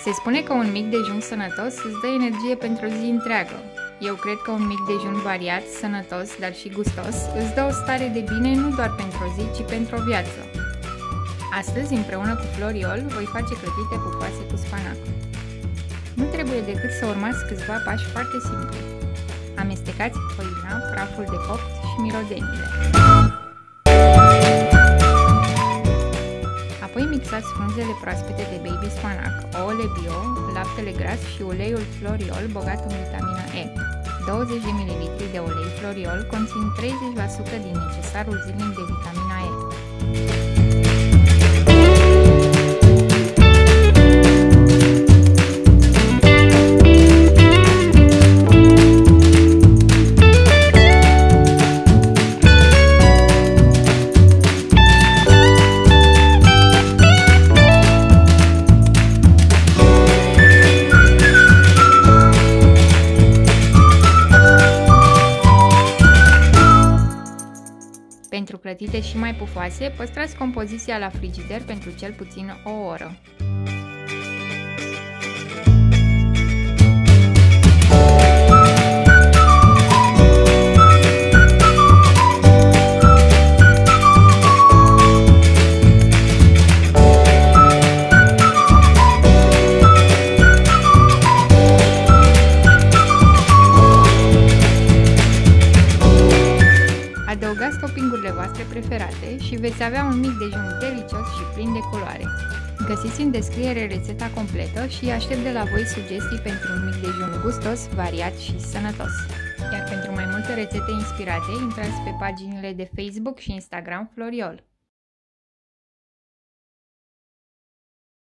Se spune că un mic dejun sănătos îți dă energie pentru o zi întreagă. Eu cred că un mic dejun variat, sănătos, dar și gustos, îți dă o stare de bine nu doar pentru o zi, ci pentru o viață. Astăzi, împreună cu Floriol, voi face clătite pufoase cu spanac. Nu trebuie decât să urmați câțiva pași foarte simpli. Amestecați făina, praful de copt și mirodenile. Apoi mixați frunzele proaspete de baby spanac, ouăle bio, laptele gras și uleiul Floriol bogat în vitamina E. 20 de ml de ulei Floriol conțin 30% din necesarul zilnic de vitamina E. Pentru clătite și mai pufoase, păstrați compoziția la frigider pentru cel puțin o oră. Adăugați toppingurile voastre preferate și veți avea un mic dejun delicios și plin de culoare. Găsiți în descriere rețeta completă și aștept de la voi sugestii pentru un mic dejun gustos, variat și sănătos. Iar pentru mai multe rețete inspirate, intrați pe paginile de Facebook și Instagram Floriol.